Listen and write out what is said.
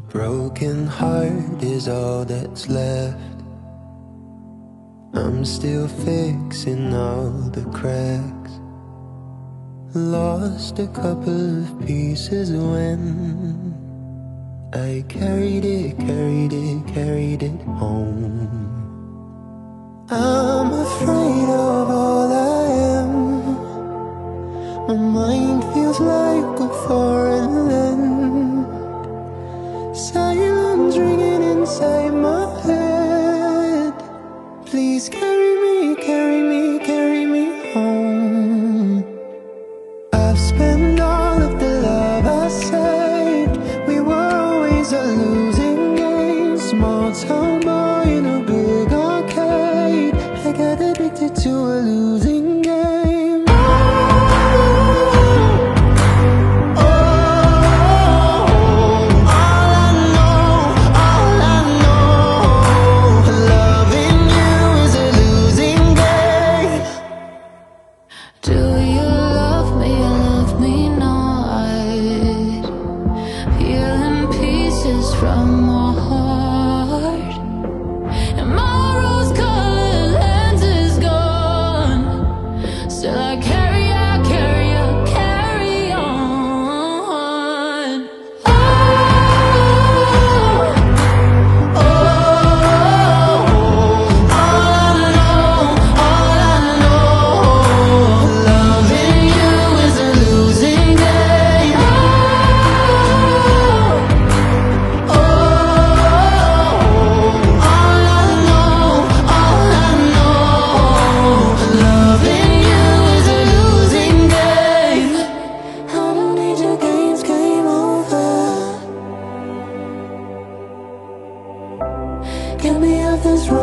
broken heart is all that's left. I'm still fixing all the cracks. Lost a couple of pieces when I carried it home. I'm afraid of all I am. My mind feels like a foreign land. Silence ringing inside my head. Please carry me, carry me, carry me home. I've spent all of the love I saved. We were always a losing game. Small town boy in a big arcade. I got addicted to a losing game. From my heart, and my rose-colored lens is gone. Still I carry on. Oh, oh, all I know, loving you is a losing game. Get me off this road.